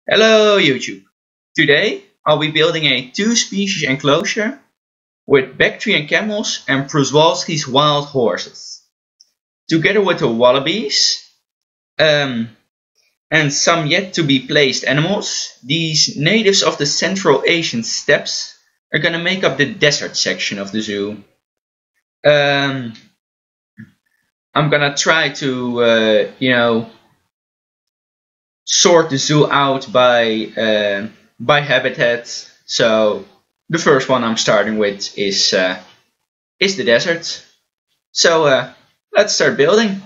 Hello YouTube! Today I'll be building a two-species enclosure with Bactrian camels and Przewalski's wild horses, together with the wallabies and some yet to be placed animals. These natives of the Central Asian steppes are gonna make up the desert section of the zoo. I'm gonna try to sort the zoo out by habitat. So the first one I'm starting with is the desert. So let's start building.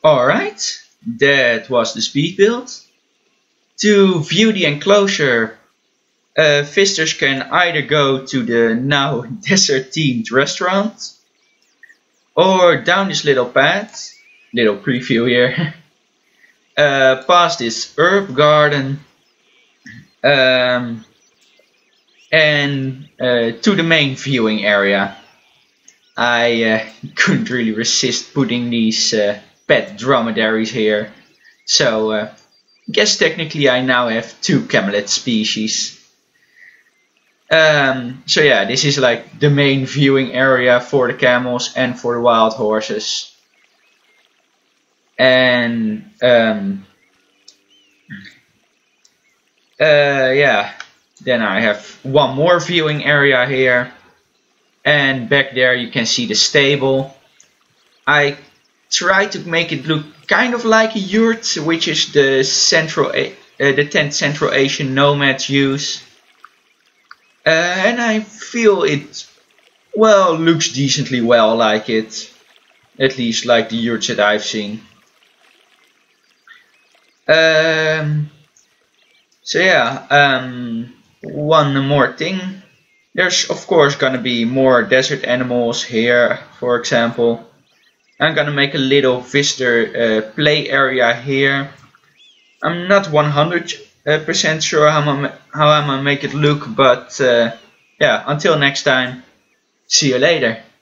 Alright, that was the speed build. To view the enclosure, visitors can either go to the now desert themed restaurant, or down this little path, little preview here, past this herb garden, and to the main viewing area. I couldn't really resist putting these pet dromedaries here, so I guess technically I now have 2 camelid species. So yeah, this is like the main viewing area for the camels and for the wild horses. And yeah, then I have one more viewing area here, and back there you can see the stable. I try to make it look kind of like a yurt, which is the 10th Central Asian nomads use. And I feel it, well, looks decently well like it. At least like the yurts that I've seen. So yeah, one more thing. There's of course gonna be more desert animals here, for example. I'm gonna make a little visitor play area here. I'm not 100% sure how I'm gonna make it look, but yeah, until next time, see you later.